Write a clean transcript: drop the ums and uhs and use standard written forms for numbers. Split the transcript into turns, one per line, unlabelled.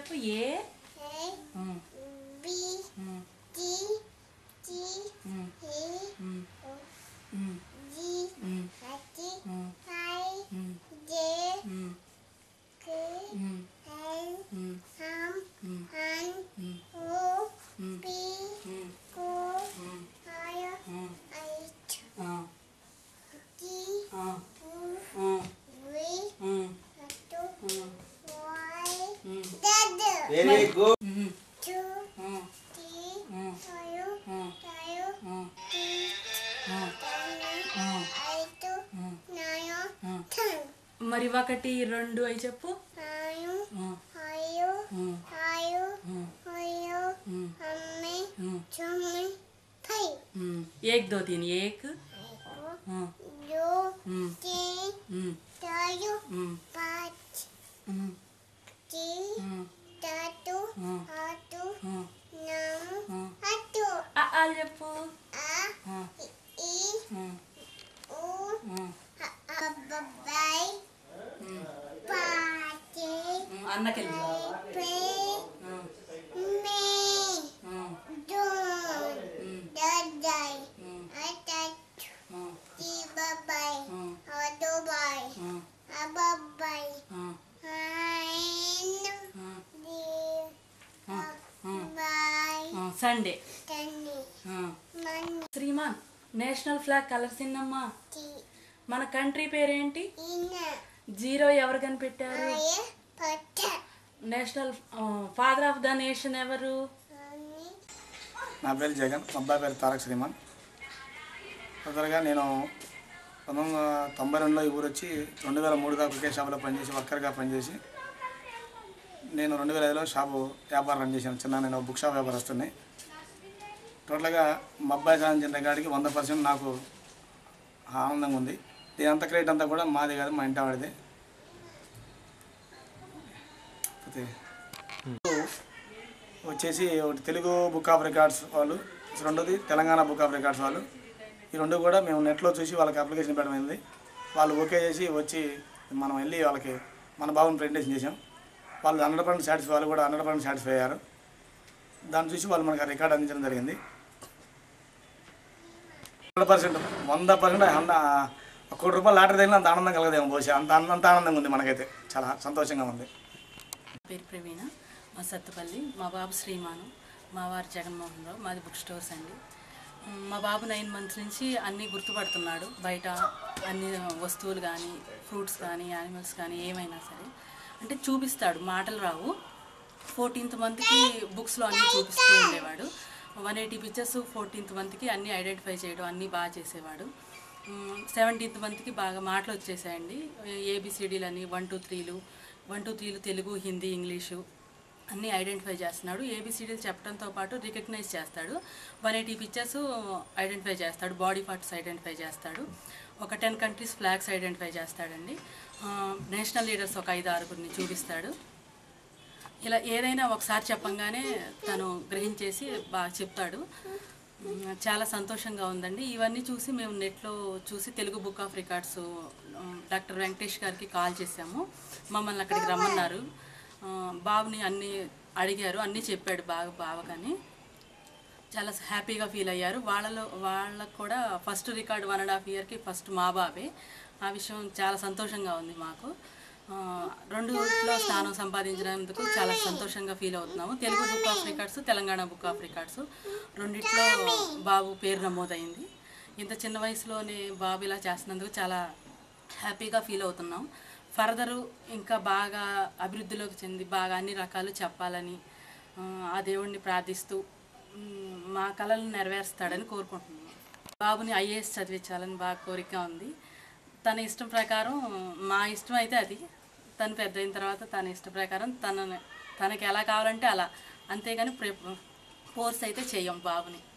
చెప్పు A
B T T A G H I J K L M N O P Q R S T
Very good.
మరి 1 2 అయి చెప్పు. 1 2 3 1
2 3 4 5
ఆలు చెప్పు. అన్నకెళ్ళి సండే. శ్రీమాన్ నేషనల్ ఫ్లాగ్ కలర్స్ ఎన్నమ్మా? మన కంట్రీ పేరేంటి? 0 ఎవరు కనిపెట్టారు? National father of the nation ఎవరు?
నా పేరు జగన్, మా అబ్బాయి పేరు తారక్ శ్రీమాన్. తొందరగా నేను 1992లో ఈ ఊరు వచ్చి 2003 దాకా ఒకే షాపులో పనిచేసి వర్కర్గా పనిచేసి నేను 2005లో షాపు వ్యాపారం రన్ చేశాను. నేను బుక్ షాప్ వ్యాపారస్తుని. టోటల్గా మా అబ్బాయి సాధించిన కాడికి 100% నాకు ఆనందంగా ఉంది. దీని అంత క్రెడిట్ అంతా కూడా మాది కాదు, మా ఇంటి వాడిది. వచ్చేసి ఒకటి తెలుగు బుక్ ఆఫ్ రికార్డ్స్ వాళ్ళు, రెండోది తెలంగాణ బుక్ ఆఫ్ రికార్డ్స్ వాళ్ళు. ఈ రెండు కూడా మేము నెట్లో చూసి వాళ్ళకి అప్లికేషన్ పెట్టమైంది. వాళ్ళు ఓకే చేసి వచ్చి మనం వెళ్ళి వాళ్ళకి మన బాబుని ప్రెజెంటేషన్ చేసాం. వాళ్ళు 100% సాటిస్ఫై, వాళ్ళు కూడా 100% సాటిస్ఫై అయ్యారు. దాన్ని చూసి వాళ్ళు మనకు రికార్డ్ అందించడం జరిగింది. 100% 1 రూపాయలు లాటరీ తగిలిన అంత ఆనందం కలగదేమో బహుశా. అంత ఆనందంగా ఉంది, మనకైతే చాలా సంతోషంగా ఉంది.
పేరు ప్రవీణ, మా సత్తుపల్లి. మా బాబు శ్రీమాను, మా వారు జగన్మోహన్ రావు. మాది బుక్ స్టోర్స్ అండి. మా బాబు 9 మంత్స్ నుంచి అన్నీ గుర్తుపడుతున్నాడు. బయట అన్ని వస్తువులు కానీ, ఫ్రూట్స్ కానీ, యానిమల్స్ కానీ ఏమైనా సరే అంటే చూపిస్తాడు. మాటలు రావు. 14th మంత్కి బుక్స్లో అన్నీ చూపిస్తూ ఉండేవాడు. 180 పిక్చర్స్ 14th మంత్కి అన్నీ ఐడెంటిఫై చేయడం అన్నీ బాగా చేసేవాడు. 17th మంత్కి బాగా మాటలు వచ్చేసాయండి. ABCDలు అని 1 2 3లు తెలుగు, హిందీ, ఇంగ్లీషు అన్నీ ఐడెంటిఫై చేస్తున్నాడు. ABCDలు చెప్పడంతో పాటు రికగ్నైజ్ చేస్తాడు. 180 పిక్చర్స్ ఐడెంటిఫై చేస్తాడు. బాడీ పార్ట్స్ ఐడెంటిఫై చేస్తాడు. ఒక 10 కంట్రీస్ ఫ్లాగ్స్ ఐడెంటిఫై చేస్తాడండి. నేషనల్ లీడర్స్ ఒక 5-6 చూపిస్తాడు. ఇలా ఏదైనా ఒకసారి చెప్పంగానే తను గ్రహించేసి బాగా చెప్తాడు. చాలా సంతోషంగా ఉందండి. ఇవన్నీ చూసి మేము నెట్లో చూసి Telugu book of records doctor Venkatesh గారికి కాల్ చేశాము. మమ్మల్ని అక్కడికి రమ్మన్నారు. బాబుని అన్నీ అడిగారు, అన్నీ చెప్పాడు బాగా కానీ చాలా హ్యాపీగా ఫీల్ అయ్యారు. వాళ్ళకు కూడా ఫస్ట్ రికార్డ్ 1.5 ఇయర్కి ఫస్ట్ మా బాబే. ఆ విషయం చాలా సంతోషంగా ఉంది మాకు. 2లో స్థానం సంపాదించినందుకు చాలా సంతోషంగా ఫీల్ అవుతున్నాము. Telugu book of records, Telangana book of records రెండిట్లో బాబు పేరు నమోదైంది. ఇంత చిన్న వయసులోనే బాబు ఇలా చేస్తున్నందుకు చాలా హ్యాపీగా ఫీల్ అవుతున్నాం. ఫర్దరు ఇంకా బాగా అభివృద్ధిలోకి చెంది బాగా అన్ని రకాలు చెప్పాలని ఆ దేవుణ్ణి ప్రార్థిస్తూ మా కళలను నెరవేరుస్తాడని కోరుకుంటున్నాం. బాబుని IAS చదివించాలని బాగా కోరిక ఉంది. తన ఇష్టం ప్రకారం, మా ఇష్టం అయితే అది, తను పెద్ద అయిన తర్వాత తన ఇష్ట ప్రకారం తనకి ఎలా కావాలంటే అలా, అంతేగాని ఫోర్స్ అయితే చెయ్యం బాబుని.